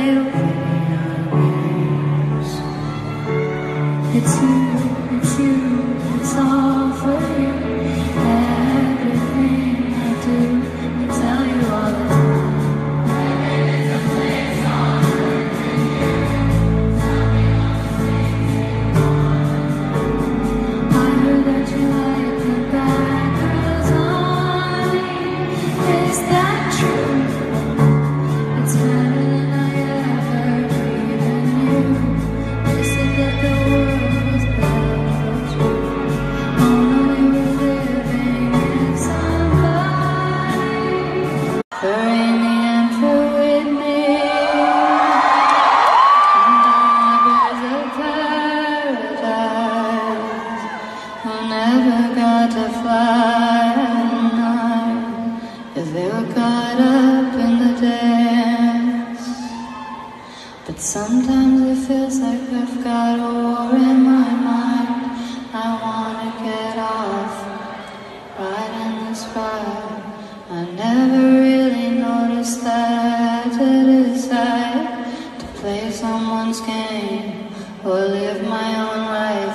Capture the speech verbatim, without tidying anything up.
fatal failures. It's you, it's you, it's all for you. Everything I do, I tell you all the time. Never got to fly at night, 'cause they were caught up in the dance. But sometimes it feels like I've got a war in my mind. I wanna get off right in the spot. I never really noticed that I had to decide to play someone's game or live my own life.